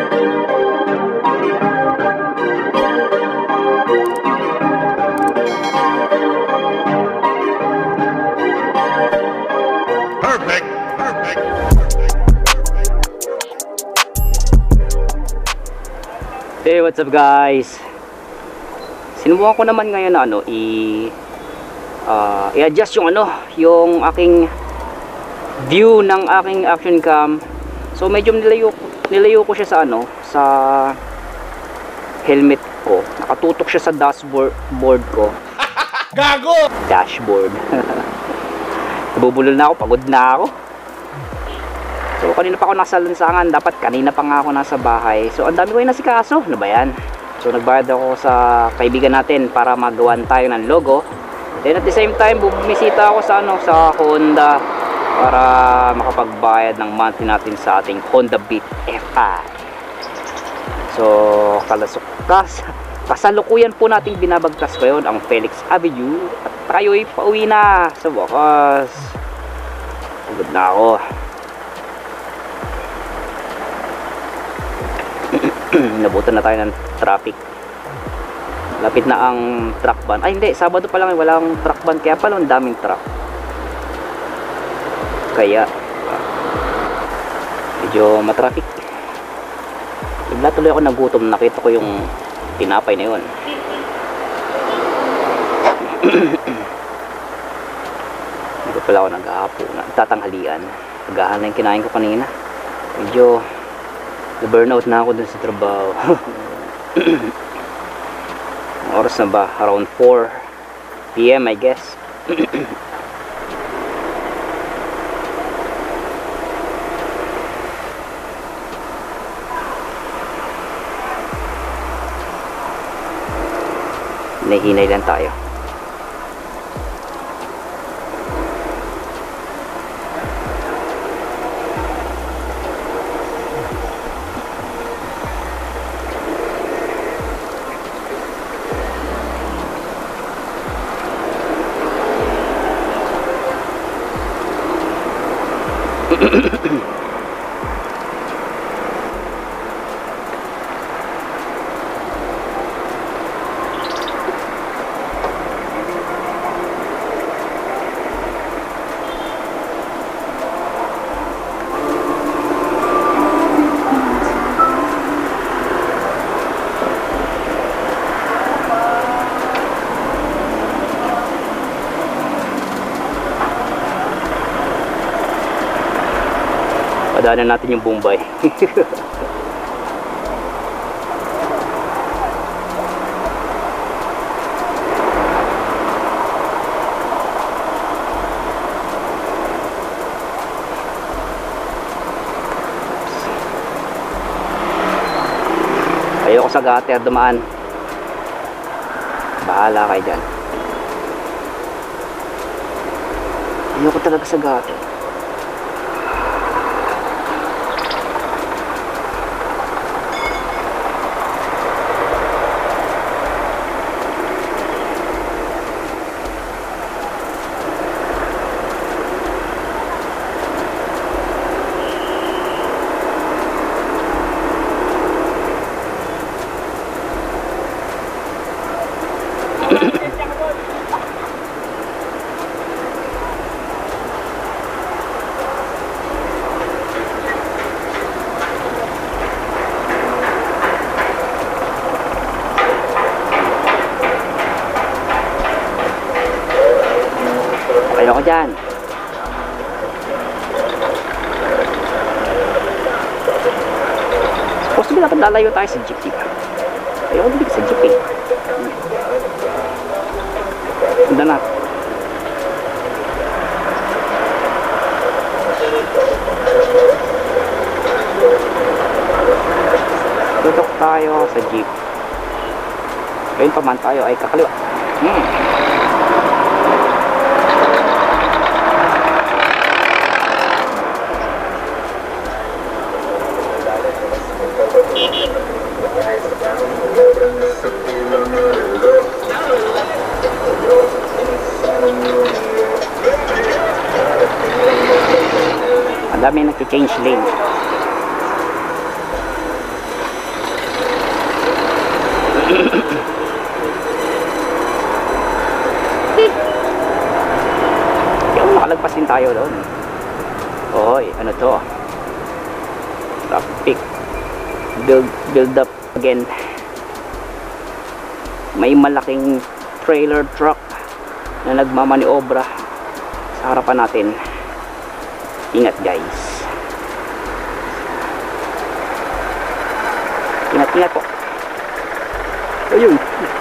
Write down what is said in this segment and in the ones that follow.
Hey, what's up guys? Sinubukan ko naman ngayon na i-adjust yung aking view ng aking action cam. So medyo nilayo ko siya sa sa helmet ko. Nakatutok siya sa dashboard ko. Gago! Dashboard. Nabubulol na ako, pagod na ako. So kanina pa ako nasa lansangan, dapat kanina pa nga ako nasa bahay. So ang dami ko yung nasikaso, ano ba yan? So nagbayad ako sa kaibigan natin para magawan tayo ng logo. Then at the same time, bumisita ako sa sa Honda para makapagbayad ng monthly natin sa ating Honda Beat FI. So kasalukuyan po nating binabagtas ngayon ang Felix Avenue at tayo'y pauwi na sa wakas. Pagod na ako. Nabutan na tayo ng traffic. Lapit na ang truck ban. Ay hindi, Sabado pa lang walang truck ban, kaya pala ang daming truck. Kaya medyo matraffic. Bigla tuloy ako nagutom, nakita ko yung tinapay na yun. Hindi pala ako nag-aapo, tatanghalian. Agahan na yung kinain ko kanina. Medyo na-burnout na ako dun sa trabaho. Oras na ba? Around 4 PM I guess. Nahinay lang tayo. Padaanan natin yung Bombay. Ayoko sa gutter dumaan. Bahala kayo dyan. Ayoko talaga sa gutter. Ayoko dyan. Supposed to be dapat lalayo tayo sa jeep, diba? Ayoko dito sa jeep eh. Ganda na. Tutok tayo sa jeep. Ngayon pa man tayo ay kakaliwa. Ang dami nag-change lane. tayo doon. Oy, ano to? Traffic. Build up again. May malaking trailer truck na nagmamaniobra sa harapan natin. Ingat guys. Ingat po. Ayun.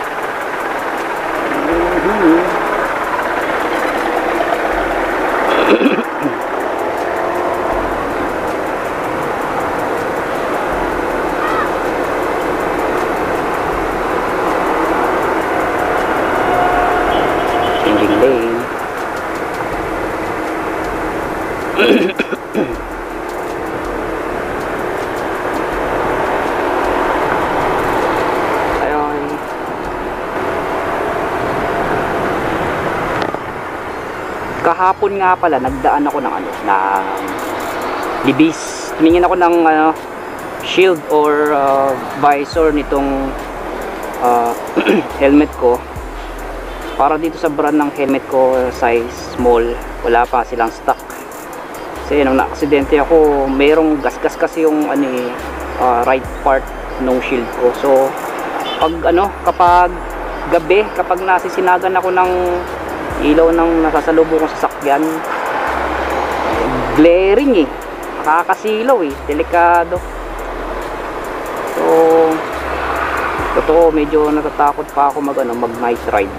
Changing lane. Kahapon nga pala nagdaan ako ng libis. Tumingin ako ng shield or visor nitong helmet ko. Para dito sa brand ng helmet ko, size small, wala pa silang stock. Kasi nung na-aksidente ako, mayroong gasgas kasi yung right part ng shield ko. So kapag gabi, kapag nasisinagan ako ng ilaw ng nasasalubong ko sa sakyan, glaring nakakasilaw delikado. So totoo, medyo natatakot pa ako mag night ride.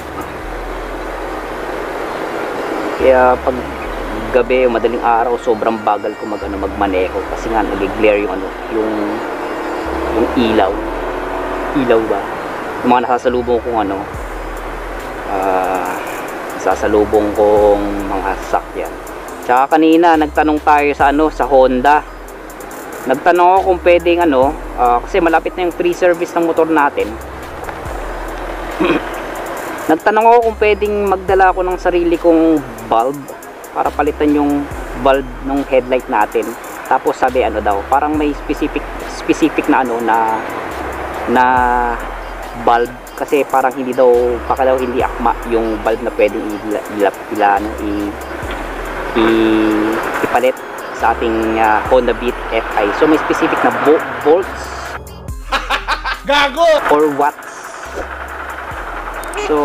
Kaya pag gabi o madaling araw, sobrang bagal ko magmaneho kasi nga nag-glare yung ilaw ba, yung mga nasasalubong kong sasalubong kong mga sasakyan. Tsaka kanina nagtanong tayo sa Honda. Nagtanong ako kung pwedeng kasi malapit na yung free service ng motor natin. Nagtanong ako kung pwedeng magdala ako ng sarili kong bulb para palitan yung bulb ng headlight natin. Tapos sabi daw, parang may specific na na bulb, kasi parang hindi daw hindi akma yung bulb na pwedeng ipalit sa ating Honda Beat FI. So may specific na volts gago or watts. So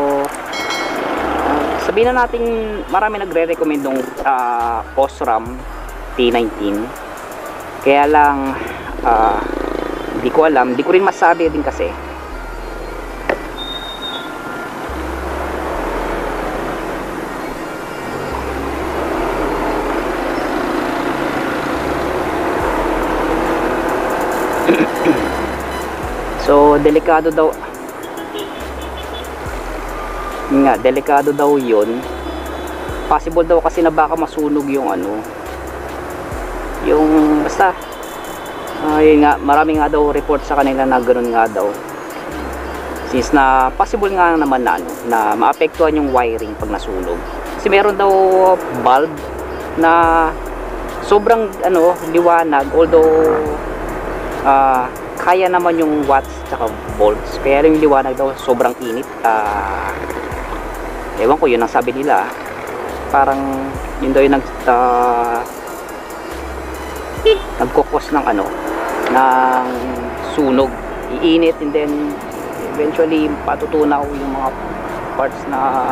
sabihin na natin marami nagre-recommend ng Osram T19. Kaya lang hindi ko alam, hindi ko rin masabi din kasi. So delikado daw delikado daw yun. Possible daw kasi na baka masunog yung yung basta yun nga, marami nga daw report sa kanila na ganoon nga daw, since na possible nga naman na maapektuhan yung wiring pag nasunog. Kasi meron daw bulb na sobrang liwanag, although kaya naman yung watts tsaka volts, kaya yung liwanag daw sobrang init. Ewan ko, yun ang sabi nila. Parang yun daw yung nagkukos ng ng sunog, iinit, and then eventually patutunaw yung mga parts na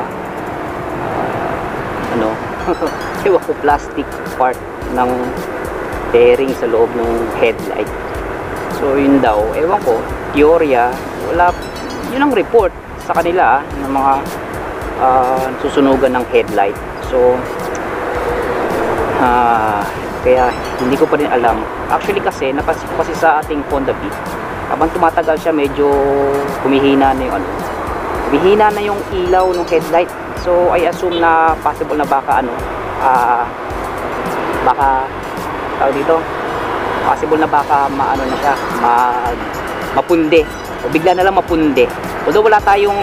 ewan ko, plastic part ng bearing sa loob ng headlight. So yun daw, ewan ko, teorya, wala, yun ang report sa kanila ng mga susunugan ng headlight. So kaya hindi ko pa rin alam. Actually kasi napansin ko kasi sa ating Honda Beat, habang tumatagal siya, medyo humihina na yung humihina na yung ilaw ng headlight. So I assume na possible na baka baka tawag dito, possible na baka na siya, mapunde, o bigla na lang mapunde. Although wala tayong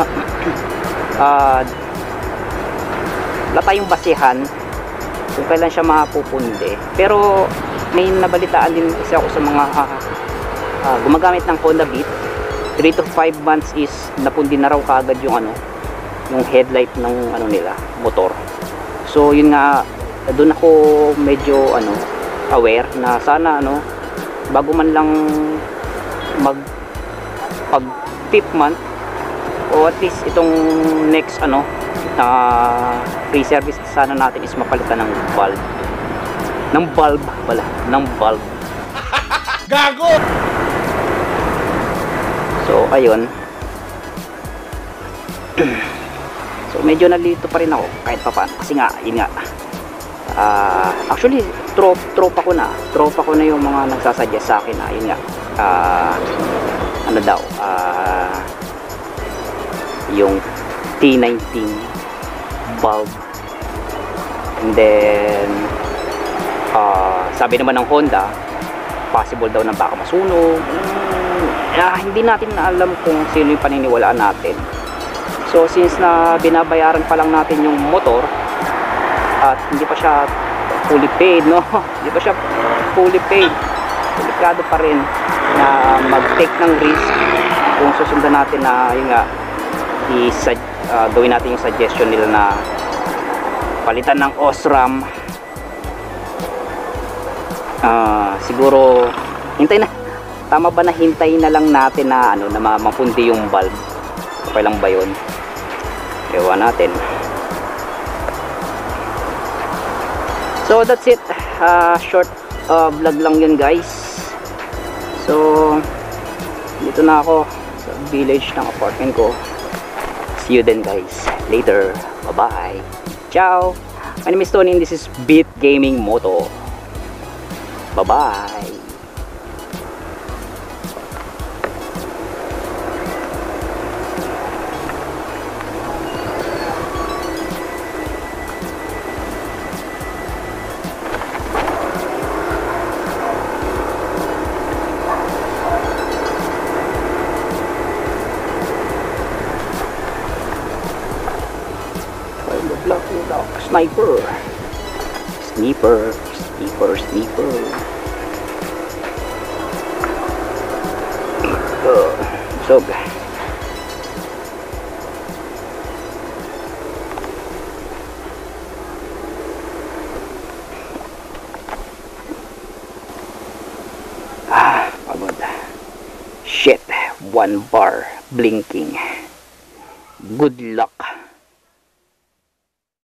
basehan kung kailan siya mapupunde, pero may nabalitaan din kasi ako sa mga gumagamit ng Honda Beat. 3 to 5 months is napundi na raw kaagad yung yung headlight ng nila, motor. So yun nga, doon ako medyo aware na sana bago man lang pag 5th month o at least itong next free service sana natin is mapalitan ng bulb gago. So ayun, so medyo nalito pa rin ako kahit pa paano kasi nga yun nga, actually tropa ko na yung mga nagsasuggest sa akin na yun nga, yung T19 bulb, and then sabi naman ng Honda possible daw na baka masunog. Hindi natin na alam kung sino yung paniniwalaan natin. So since na binabayaran pa lang natin yung motor at hindi pa siya fully paid, hindi pa siya fully paid, delikado pa rin na mag-take ng risk kung susundan natin na yun nga, gawin natin yung suggestion nila na palitan ng OSRAM. Siguro hintay na, tama ba na hintayin na lang natin na na mapundi yung bulb? Okay lang ba yun? Ewan natin. So that's it, short vlog lang yun guys. So dito na ako sa village ng apartment ko. See you then guys later. Bye bye. Ciao. My name is Tony and this is Beat Gaming Moto. Bye bye. Sniper. So pagod. Shit, 1 bar blinking. Good luck.